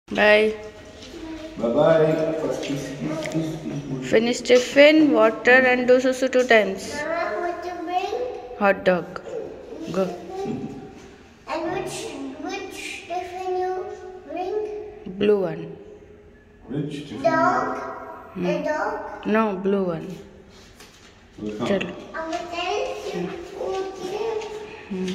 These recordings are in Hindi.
Bye. Bye-bye. Finish tiffin, water and do susu 2 times. Mama, what to bring? Hot dog. Go. And which tiffin you bring? Blue one. Which tiffin? Dog? The dog? No, blue one. चलो. I will tell you. Okay.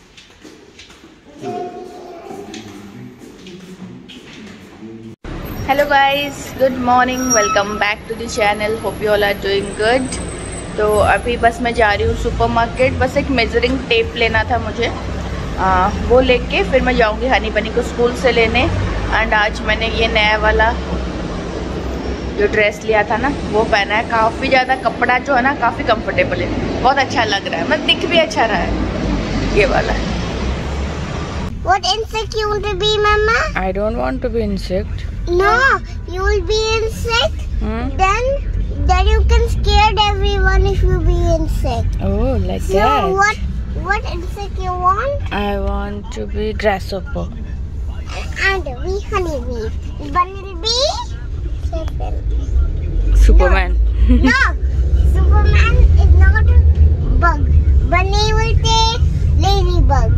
Hello guys, good morning, welcome back to the channel. Hope you all are doing good. तो अभी बस मैं जा रही हूँ सुपरमार्केट। बस एक मेजरिंग टेप लेना था मुझे, वो लेके फिर मैं जाऊँगी हनी बनी को स्कूल से लेने। एंड आज मैंने ये नया वाला जो ड्रेस लिया था ना वो पहना है। काफ़ी ज़्यादा कपड़ा जो है ना काफ़ी कंफर्टेबल है, बहुत अच्छा लग रहा है, मतलब दिख भी अच्छा रहा है ये वाला। What insect you want to be, Mama? I don't want to be insect. No, you will be insect. Then you can scare everyone if you be insect. Oh, like So that. what insect you want? I want to be grasshopper. And be honeybee. Bumblebee. Superman. No, Superman is not a bug. Bunny will take ladybug.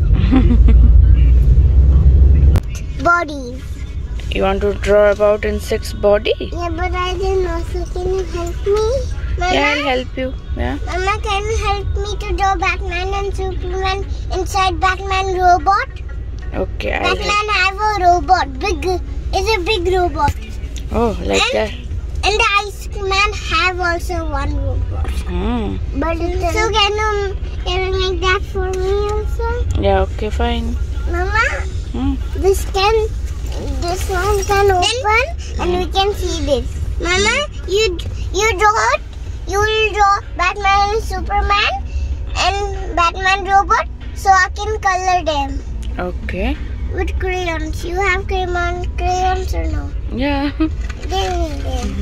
Bodies. You want to draw about insect's body? Yeah, but I didn't know. So can you help me? Mama? Yeah, I'll help you. Yeah. Mama, can you help me to draw Batman and Superman inside Batman robot? Okay, I'll help. Batman have a robot. Is a big robot. Oh, like that. And the Iceman have also one robot. But so can you make that for me also? Yeah, okay, fine. Mama, this one can open and we can see this. Mama, you draw it. You will draw Batman and Superman and Batman robot, so I can color them. Okay. With crayons. You have crayons or no? Yeah. Give me them.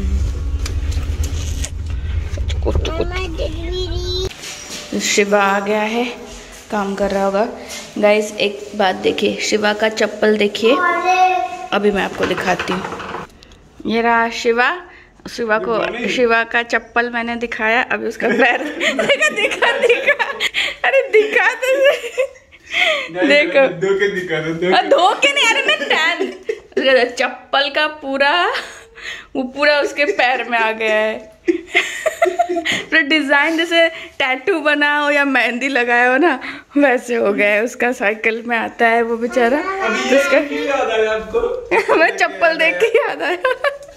Mama, did we read? Shiva आ गया है, काम कर रहा होगा। गाइस एक बात देखिए, शिवा का चप्पल देखिए, अभी मैं आपको दिखाती हूँ। ये रहा शिवा का चप्पल मैंने दिखाया, अभी उसका पैर दिखा अरे दिखा तो देखो, धो के नहीं, अरे मैं टैन चप्पल का पूरा उसके पैर में आ गया है। पूरा डिजाइन जैसे टैटू बना हो या मेहंदी लगाया हो ना, वैसे हो गया है। उसका साइकिल में आता है वो बेचारा, तो उसका मैं चप्पल देख के याद आया।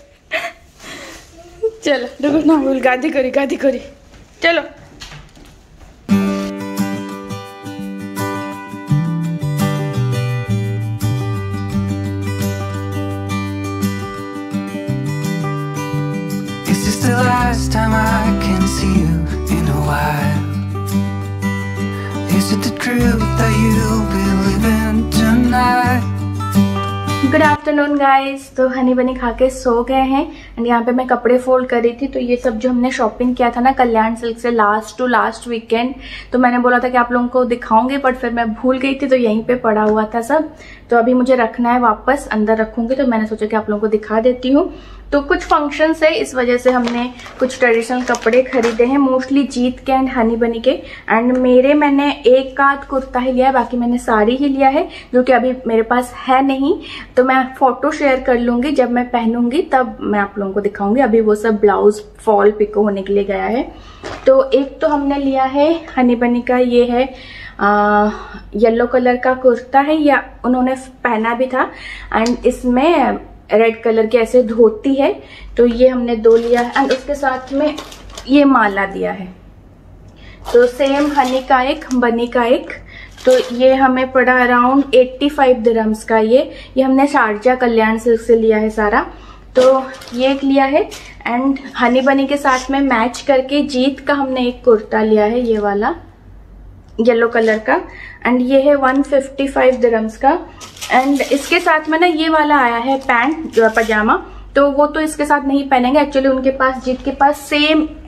चलो रुको ना, बोल गादी करी चलो। The last time I can see you in a while. Is it the truth that you'll be living tonight? Good afternoon guys. तो हनी बनी खा के सो गए हैं एंड यहाँ पे मैं कपड़े फोल्ड कर रही थी। तो ये सब जो हमने शॉपिंग किया था ना कल्याण सिल्क से लास्ट वीकेंड, तो मैंने बोला था कि आप लोगों को दिखाऊंगी, बट फिर मैं भूल गई थी, तो यहीं पे पड़ा हुआ था सब। तो अभी मुझे रखना है, वापस अंदर रखूंगी, तो मैंने सोचा कि आप लोगों को दिखा देती हूँ। तो कुछ फंक्शंस है, इस वजह से हमने कुछ ट्रेडिशनल कपड़े खरीदे हैं, मोस्टली जीत के एंड हनी बनी के। एंड मैंने एक आध कुर्ता ही लिया है, बाकी मैंने साड़ी ही लिया है, जो कि अभी मेरे पास है नहीं। तो मैं फोटो शेयर कर लूंगी, जब मैं पहनूंगी तब मैं आप लोगों को दिखाऊंगी। अभी वो सब ब्लाउज फॉल पिको होने के लिए गया है। तो एक तो हमने लिया है हनी बनी का, ये है येलो कलर का कुर्ता है, या उन्होंने पहना भी था, एंड इसमें रेड कलर की ऐसे धोती है। तो ये हमने 2 लिया है, एंड उसके साथ में ये माला दिया है। तो सेम हनी का एक, बनी का एक। तो ये हमें पड़ा अराउंड 85 दिरहम्स का। ये हमने शारजा कल्याण सिल्क से लिया है सारा। तो ये एक लिया है, एंड हनी बनी के साथ में मैच करके जीत का हमने एक कुर्ता लिया है, ये वाला येलो कलर का, एंड ये है 155 दिरहम्स का। एंड इसके साथ में ना ये वाला आया है पैंट, जो पजामा, तो वो तो इसके साथ नहीं पहनेंगे। एक्चुअली उनके पास, जीत के पास सेम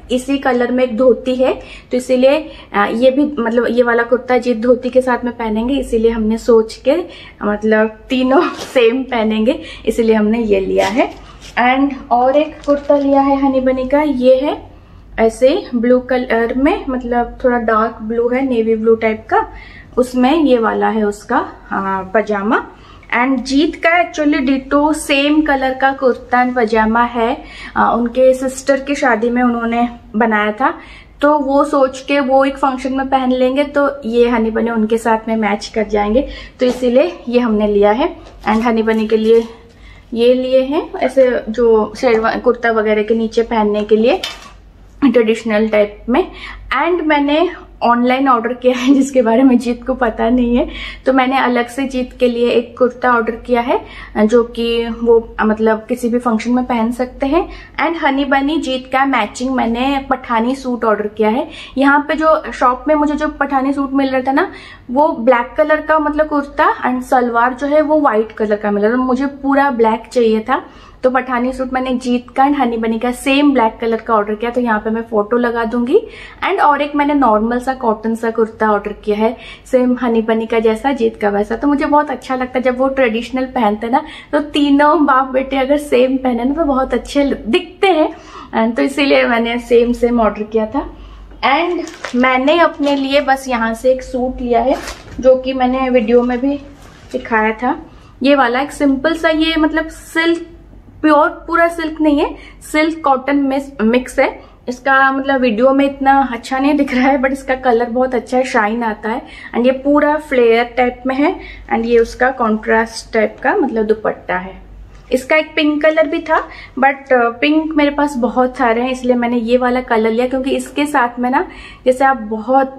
इसी कलर में एक धोती है, तो इसीलिए ये भी मतलब ये वाला कुर्ता जीत धोती के साथ में पहनेंगे, इसीलिए हमने सोच के मतलब तीनों सेम पहनेंगे, इसीलिए हमने ये लिया है। एंड और एक कुर्ता लिया है हनी बनी का, ये है ऐसे ब्लू कलर में, मतलब थोड़ा डार्क ब्लू है, नेवी ब्लू टाइप का, उसमें ये वाला है उसका पजामा। एंड जीत का एक्चुअली डिटो सेम कलर का कुर्ता एंड पजामा है, उनके सिस्टर की शादी में उन्होंने बनाया था, तो वो सोच के वो एक फंक्शन में पहन लेंगे तो ये हनी बनी उनके साथ में मैच कर जाएंगे, तो इसीलिए ये हमने लिया है। एंड हनी बनी के लिए ये लिए हैं ऐसे जो शेरवानी कुर्ता वगैरह के नीचे पहनने के लिए ट्रेडिशनल टाइप में। एंड मैंने ऑनलाइन ऑर्डर किया है जिसके बारे में जीत को पता नहीं है, तो मैंने अलग से जीत के लिए एक कुर्ता ऑर्डर किया है जो कि वो मतलब किसी भी फंक्शन में पहन सकते हैं। एंड हनी बनी जीत का मैचिंग मैंने पठानी सूट ऑर्डर किया है। यहाँ पे जो शॉप में मुझे जो पठानी सूट मिल रहा था ना, वो ब्लैक कलर का मतलब कुर्ता एंड सलवार जो है वो व्हाइट कलर का मिल रहा था, मुझे पूरा ब्लैक चाहिए था, तो पठानी सूट मैंने जीत का एंड हनी बनी का सेम ब्लैक कलर का ऑर्डर किया, तो यहाँ पे मैं फोटो लगा दूंगी। एंड और एक मैंने नॉर्मल सा कॉटन सा कुर्ता ऑर्डर किया है सेम हनी बनी का जैसा, जीत का वैसा। तो मुझे बहुत अच्छा लगता है जब वो ट्रेडिशनल पहनते ना, तो तीनों बाप बेटे अगर सेम पहने ना तो बहुत अच्छे दिखते हैं, एंड तो इसीलिए मैंने सेम ऑर्डर किया था। एंड मैंने अपने लिए बस यहाँ से एक सूट लिया है जो कि मैंने वीडियो में भी दिखाया था, ये वाला एक सिंपल सा, ये मतलब सिल्क प्योर पूरा सिल्क नहीं है, सिल्क कॉटन मिक्स है। इसका मतलब वीडियो में इतना अच्छा नहीं दिख रहा है, बट इसका कलर बहुत अच्छा है, शाइन आता है। एंड ये पूरा फ्लेयर टाइप में है, एंड ये उसका कॉन्ट्रास्ट टाइप का मतलब दुपट्टा है। इसका एक पिंक कलर भी था, बट पिंक मेरे पास बहुत सारे हैं, इसलिए मैंने ये वाला कलर लिया, क्योंकि इसके साथ में ना जैसे आप बहुत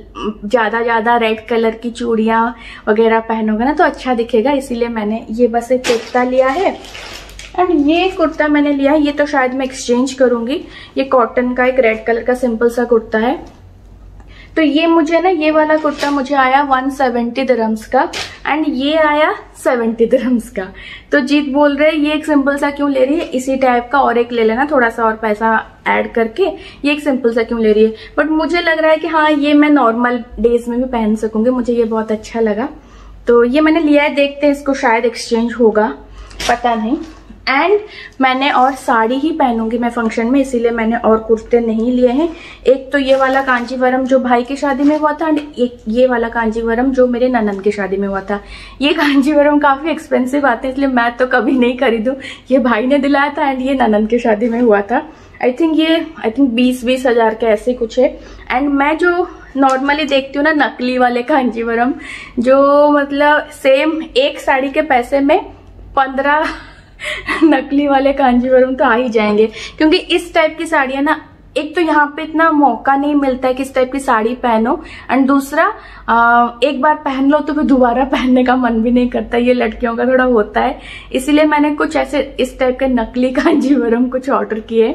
ज्यादा रेड कलर की चूड़ियां वगैरह पहनोगे ना तो अच्छा दिखेगा, इसीलिए मैंने ये बस एक कुर्ता लिया है। एंड ये कुर्ता मैंने लिया है, ये तो शायद मैं एक्सचेंज करूंगी, ये कॉटन का एक रेड कलर का सिंपल सा कुर्ता है। तो ये मुझे ना ये वाला कुर्ता मुझे आया 170 दिरहम्स का, एंड ये आया 70 दिरहम्स का। तो जीत बोल रहे ये एक सिंपल सा क्यों ले रही है, इसी टाइप का और एक ले लेना, थोड़ा सा और पैसा ऐड करके, ये एक सिंपल सा क्यों ले रही है। बट मुझे लग रहा है कि हाँ ये मैं नॉर्मल डेज में भी पहन सकूंगी, मुझे ये बहुत अच्छा लगा, तो ये मैंने लिया है। देखते हैं इसको शायद एक्सचेंज होगा, पता नहीं। एंड मैंने और साड़ी ही पहनूंगी मैं फंक्शन में, इसीलिए मैंने और कुर्ते नहीं लिए हैं। एक तो ये वाला कांजीवरम जो भाई की शादी में हुआ था, एंड एक ये वाला कांजीवरम जो मेरे ननद की शादी में हुआ था। ये कांजीवरम काफी एक्सपेंसिव आते हैं, इसलिए मैं तो कभी नहीं खरीदूं, ये भाई ने दिलाया था एंड ये ननद की शादी में हुआ था। आई थिंक 20 हजार के ऐसे कुछ है। एंड मैं जो नॉर्मली देखती हूँ ना नकली वाले कांजीवरम, जो मतलब सेम एक साड़ी के पैसे में 15 नकली वाले कांजीवरम तो आ ही जाएंगे, क्योंकि इस टाइप की साड़ियां ना, एक तो यहाँ पे इतना मौका नहीं मिलता है कि इस टाइप की साड़ी पहनो, एंड दूसरा एक बार पहन लो तो फिर दोबारा पहनने का मन भी नहीं करता, ये लड़कियों का थोड़ा होता है। इसीलिए मैंने कुछ ऐसे इस टाइप के नकली कांजीवरम कुछ ऑर्डर किए,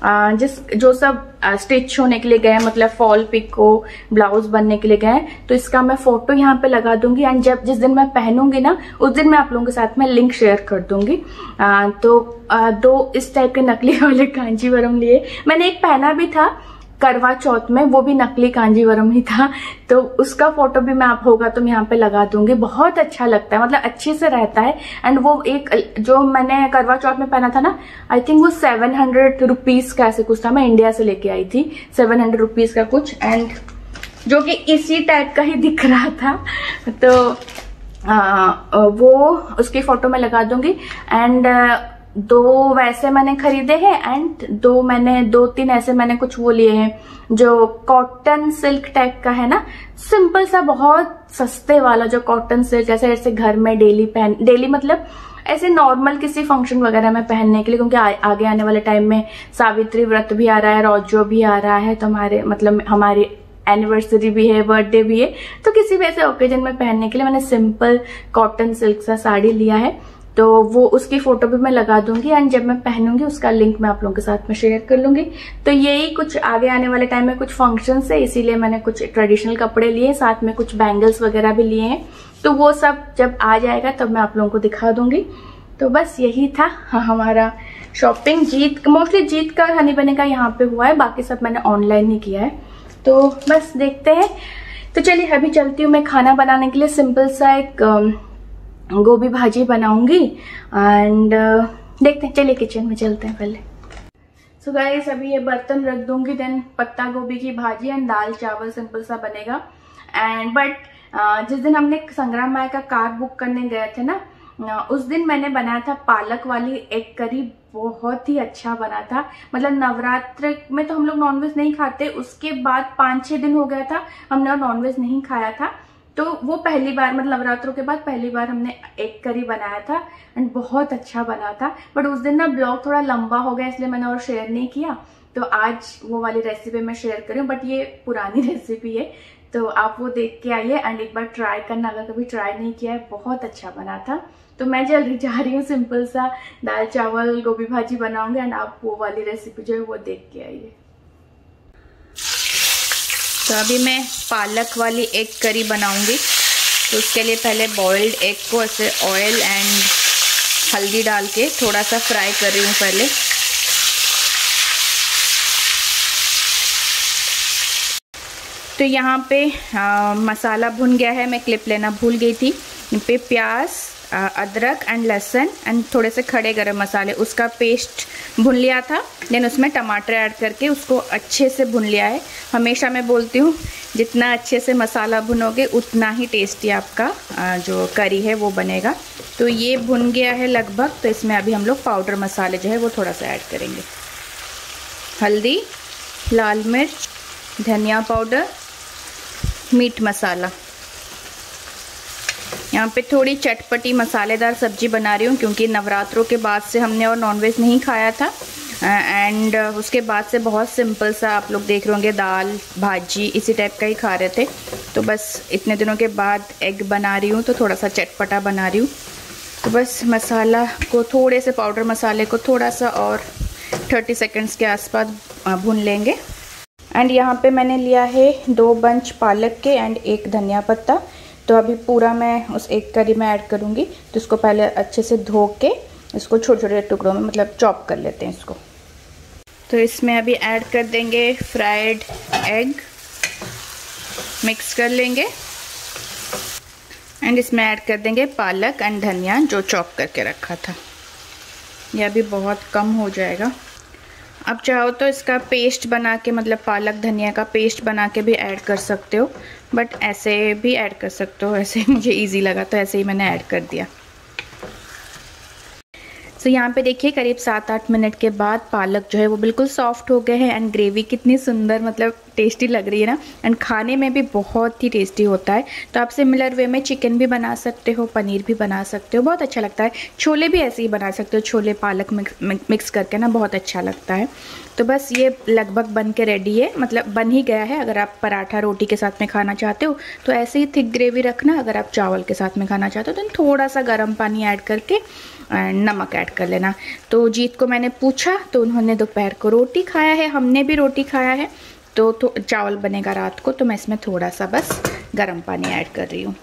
जो सब स्टिच होने के लिए गए, मतलब फॉल पिको ब्लाउज बनने के लिए गए। तो इसका मैं फोटो यहाँ पे लगा दूंगी, एंड जिस दिन मैं पहनूंगी ना उस दिन मैं आप लोगों के साथ में लिंक शेयर कर दूंगी। तो दो इस टाइप के नकली वाले कांजीवरम लिए। मैंने एक पहना भी था करवा चौथ में, वो भी नकली कांजीवरम ही था, तो उसका फोटो भी मैं आप होगा तो मैं यहाँ पे लगा दूंगी। बहुत अच्छा लगता है, मतलब अच्छे से रहता है। एंड वो एक जो मैंने करवा चौथ में पहना था ना, आई थिंक वो 700 रुपीज का ऐसे कुछ था, मैं इंडिया से लेके आई थी 700 रुपीज का कुछ, एंड जो कि इसी टाइप का ही दिख रहा था। तो वो उसकी फोटो मैं लगा दूंगी। एंड 2 वैसे मैंने खरीदे हैं, एंड 2-3 ऐसे मैंने कुछ वो लिए हैं जो कॉटन सिल्क टाइप का है ना, सिंपल सा बहुत सस्ते वाला जो कॉटन सिल्क, ऐसे घर में डेली मतलब ऐसे नॉर्मल किसी फंक्शन वगैरह में पहनने के लिए, क्योंकि आगे आने वाले टाइम में सावित्री व्रत भी आ रहा है, रोजो भी आ रहा है, तो हमारी एनिवर्सरी भी है, बर्थडे भी है, तो किसी भी ऐसे ओकेजन में पहनने के लिए मैंने सिंपल कॉटन सिल्क सा साड़ी लिया है। तो वो उसकी फोटो भी मैं लगा दूंगी, एंड जब मैं पहनूंगी उसका लिंक मैं आप लोगों के साथ में शेयर कर लूंगी। तो यही कुछ आगे आने वाले टाइम में कुछ फंक्शन है, इसीलिए मैंने कुछ ट्रेडिशनल कपड़े लिए, साथ में कुछ बैंगल्स वगैरह भी लिए हैं। तो वो सब जब आ जाएगा तब मैं आप लोगों को दिखा दूंगी। तो बस यही था हमारा शॉपिंग मोस्टली जीत का हनी बनी का यहाँ पे हुआ है, बाकी सब मैंने ऑनलाइन ही किया है। तो बस देखते हैं। तो चलिए अभी चलती हूँ मैं खाना बनाने के लिए। सिंपल सा एक गोभी भाजी बनाऊंगी एंड देखते हैं। चलिए किचन में चलते हैं पहले। सो गाइस अभी ये बर्तन रख दूंगी, देन पत्ता गोभी की भाजी एंड दाल चावल सिंपल सा बनेगा। एंड बट जिस दिन हमने संग्राम माया का कार बुक करने गए थे ना, उस दिन मैंने बनाया था पालक वाली एग करी। बहुत ही अच्छा बना था। मतलब नवरात्र में तो हम लोग नॉनवेज नहीं खाते, उसके बाद 5-6 दिन हो गया था हमने नॉनवेज नहीं खाया था। तो वो पहली बार, मतलब नवरात्रों के बाद पहली बार हमने एग करी बनाया था एंड बहुत अच्छा बना था। बट उस दिन ना ब्लॉग थोड़ा लंबा हो गया, इसलिए मैंने और शेयर नहीं किया। तो आज वो वाली रेसिपी मैं शेयर करूँ, बट ये पुरानी रेसिपी है तो आप वो देख के आइए एंड एक बार ट्राई करना, अगर कभी ट्राई नहीं किया है। बहुत अच्छा बना था। तो मैं जल्दी जा रही हूँ, सिंपल सा दाल चावल गोभी भाजी बनाऊंगी एंड आप वो वाली रेसिपी जो है वो देख के आइए। तो अभी मैं पालक वाली एग करी बनाऊंगी। तो उसके लिए पहले बॉइल्ड एग को ऐसे ऑयल एंड हल्दी डाल के थोड़ा सा फ्राई कर रही हूँ पहले। तो यहाँ पे मसाला भुन गया है, मैं क्लिप लेना भूल गई थी। यहाँ पे प्याज, अदरक एंड लहसुन एंड थोड़े से खड़े गरम मसाले, उसका पेस्ट भुन लिया था। देन उसमें टमाटर ऐड करके उसको अच्छे से भुन लिया है। हमेशा मैं बोलती हूँ जितना अच्छे से मसाला भुनोगे उतना ही टेस्टी आपका जो करी है वो बनेगा। तो ये भुन गया है लगभग। तो इसमें अभी हम लोग पाउडर मसाले जो है वो थोड़ा सा ऐड करेंगे। हल्दी, लाल मिर्च, धनिया पाउडर, मीट मसाला। यहाँ पे थोड़ी चटपटी मसालेदार सब्जी बना रही हूँ क्योंकि नवरात्रों के बाद से हमने और नॉनवेज नहीं खाया था एंड उसके बाद से बहुत सिंपल सा आप लोग देख रहे होंगे, दाल भाजी इसी टाइप का ही खा रहे थे। तो बस इतने दिनों के बाद एग बना रही हूँ तो थोड़ा सा चटपटा बना रही हूँ। तो बस मसाला को थोड़े से पाउडर मसाले को थोड़ा सा और 30 सेकेंड्स के आसपास भून लेंगे। एंड यहाँ पे मैंने लिया है 2 बंच पालक के एंड 1 धनिया पत्ता। तो अभी पूरा मैं उस एक करी में ऐड करूँगी। तो इसको पहले अच्छे से धो के इसको छोटे छोटे टुकड़ों में मतलब चॉप कर लेते हैं इसको। तो इसमें अभी ऐड कर देंगे फ्राइड एग, मिक्स कर लेंगे एंड इसमें ऐड कर देंगे पालक एंड धनिया जो चॉप करके रखा था। यह अभी बहुत कम हो जाएगा। अब चाहो तो इसका पेस्ट बना के, मतलब पालक धनिया का पेस्ट बना के भी ऐड कर सकते हो, बट ऐसे भी ऐड कर सकते हो। ऐसे मुझे इजी लगा तो ऐसे ही मैंने ऐड कर दिया। तो यहाँ पे देखिए करीब 7-8 मिनट के बाद पालक जो है वो बिल्कुल सॉफ्ट हो गए हैं एंड ग्रेवी कितनी सुंदर मतलब टेस्टी लग रही है ना। एंड खाने में भी बहुत ही टेस्टी होता है। तो आप सिमिलर वे में चिकन भी बना सकते हो, पनीर भी बना सकते हो, बहुत अच्छा लगता है। छोले भी ऐसे ही बना सकते हो, छोले पालक मिक्स करके ना, बहुत अच्छा लगता है। तो बस ये लगभग बन के रेडी है, मतलब बन ही गया है। अगर आप पराठा रोटी के साथ में खाना चाहते हो तो ऐसे ही थिक ग्रेवी रखना। अगर आप चावल के साथ में खाना चाहते हो तो थोड़ा सा गर्म पानी ऐड करके नमक ऐड कर लेना। तो जीत को मैंने पूछा तो उन्होंने दोपहर को रोटी खाया है, हमने भी रोटी खाया है। तो चावल बनेगा रात को, तो मैं इसमें थोड़ा सा बस गर्म पानी ऐड कर रही हूँ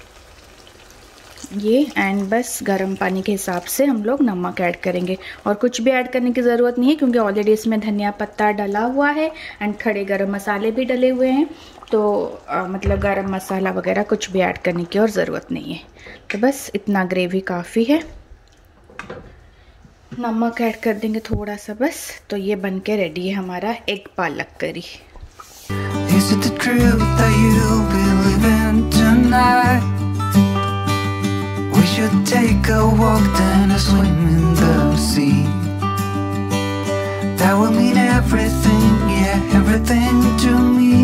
ये। एंड बस गर्म पानी के हिसाब से हम लोग नमक ऐड करेंगे और कुछ भी ऐड करने की ज़रूरत नहीं है क्योंकि ऑलरेडी इसमें धनिया पत्ता डला हुआ है एंड खड़े गरम मसाले भी डले हुए हैं। तो मतलब गरम मसाला वगैरह कुछ भी ऐड करने की और ज़रूरत नहीं है। तो बस इतना ग्रेवी काफ़ी है। नमक ऐड कर देंगे थोड़ा सा बस। तो ये बन के रेडी है हमारा एग पालक करी। Is it the truth that you'll be living tonight? We should take a walk then a swim in the sea. That will mean everything, yeah, everything to me.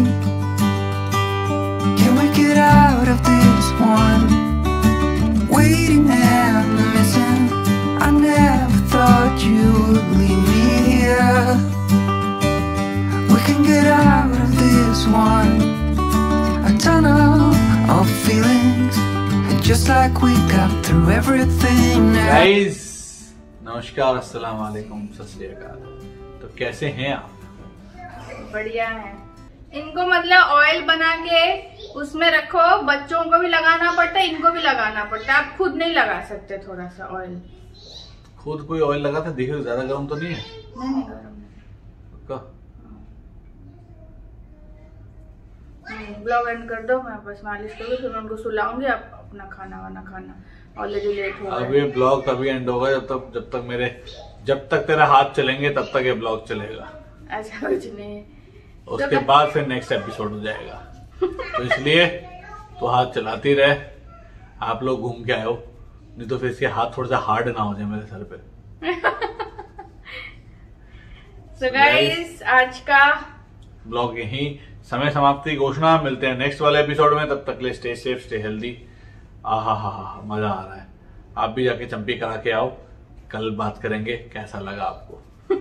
Can we get out of this one? Waiting and missing. I never thought you would leave me here. We can get out of this one. A tunnel of feelings, just like we got through everything now. Guys, नमस्कार, अस्सलाम वालेकुम, सत श्री अकाल। तो कैसे हैं आप? बढ़िया है। इनको मतलब ऑयल बना के उसमें रखो, बच्चों को भी लगाना पड़ता है, इनको भी लगाना पड़ता है। आप खुद नहीं लगा सकते थोड़ा सा ऑयल। खुद कोई ऑयल लगा था, देखो ज्यादा गर्म तो नहीं है? नहीं गरम नहीं। ब्लॉग एंड कर दो, मैं बस मालिश करूँ, फिर उनको सुलाऊंगी, आप अपना खाना वाना खाना, ऑलरेडी लेट हो गया। अब ये ब्लॉग तभी एंड होगा जब तक तेरा हाथ चलेंगे तब तक ये ब्लॉग चलेगा। ऐसा कुछ नहीं, उसके बाद फिर नेक्स्ट एपिसोड हो जाएगा। तो इसलिए तो हाथ चलाती रहे। आप लोग घूम के आए हो, नहीं तो फिर इसके हाथ थोड़ा सा हार्ड ना हो जाए मेरे सर पे। So guys, आज का ब्लॉग यही समय समाप्ति घोषणा। मिलते हैं नेक्स्ट वाले एपिसोड में, तब तक ले स्टे सेफ, स्टे हेल्दी। आहा मजा आ रहा है। आप भी जाके चंपी करा के आओ, कल बात करेंगे कैसा लगा आपको।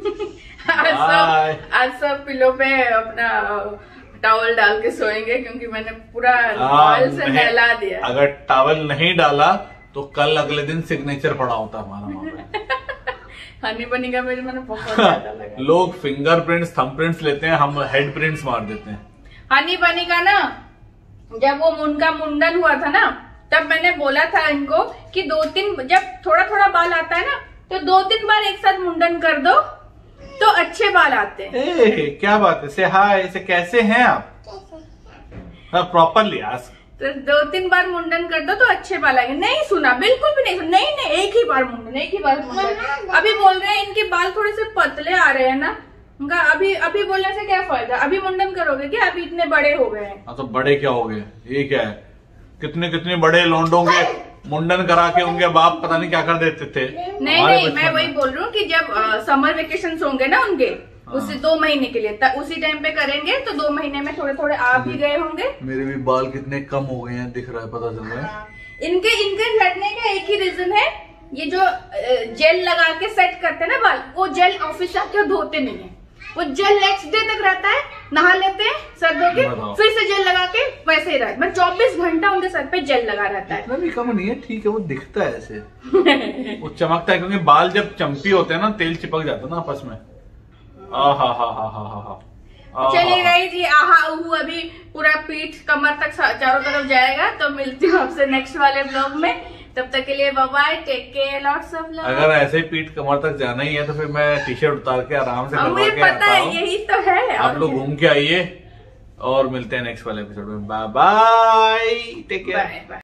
आज सब पिलो पे अपना टॉवल डाल के सोएंगे, क्योंकि मैंने पूरा ऑयल से नहला दिया। अगर टॉवल नहीं डाला तो कल अगले दिन सिग्नेचर पड़ा होता हमारा वहां पे। हनी बनी का मैंने बहुत ज्यादा लगा। लोग फिंगरप्रिंट्स, थंबप्रिंट्स लेते हैं, हम हेड प्रिंट्स मार देते हैं। हनी बनी का ना, जब वो उनका मुंडन हुआ था ना, तब मैंने बोला था इनको कि 2-3 जब थोड़ा थोड़ा बाल आता है ना, तो 2-3 बार एक साथ मुंडन कर दो तो अच्छे बाल आते हैं। क्या बात है, से हाय, से कैसे हैं आप? प्रॉपरली आज तो 2-3 बार मुंडन कर दो तो अच्छे बाल आएंगे। नहीं सुना, बिल्कुल भी नहीं सुना। नहीं एक ही बार मुंडन। अभी बोल रहे हैं इनके बाल थोड़े से पतले आ रहे हैं ना, उनका अभी बोलने से क्या फायदा? अभी मुंडन करोगे क्या? अभी इतने बड़े हो गए हैं। तो बड़े क्या हो गए? ये क्या है, कितने बड़े लौंडों के मुंडन करा के उनके बाप पता नहीं क्या कर देते थे। नहीं मैं वही बोल रही हूँ कि जब समर वेकेशन होंगे ना उनके, उसी 2 महीने के लिए, उसी टाइम पे करेंगे तो 2 महीने में थोड़े आ भी गए होंगे। मेरे भी बाल कितने कम हो गए हैं, दिख रहा है, पता चल रहा है। इनके झड़ने का एक ही रीजन है, ये जो जेल लगा के सेट करते हैं ना बाल, वो जेल ऑफिस आके धोते नहीं है। वो जेल नेक्स्ट डे तक रहता है, नहा लेते हैं सर धो के, फिर से जेल लगा के वैसे ही रहता है। 24 घंटा उनके सर पे जेल लगा रहता है। इतना भी कम नहीं है, ठीक है, वो दिखता है ऐसे। वो चमकता है, क्योंकि बाल जब चंपी होते हैं ना, तेल चिपक जाता है ना आपस में। चलिए गाइस, ये अभी पूरा पीठ कमर तक चारों तरफ जाएगा। तो मिलती हूँ आपसे नेक्स्ट वाले ब्लॉग में, तब तक के लिए bye bye, take care, lots of love. अगर ऐसे ही पीठ कमर तक जाना ही है तो फिर मैं टी-शर्ट उतार के आराम से मुझे पता है, यही तो है। आप लोग घूम के आइए और मिलते हैं नेक्स्ट वाले एपिसोड में। Bye bye, take care.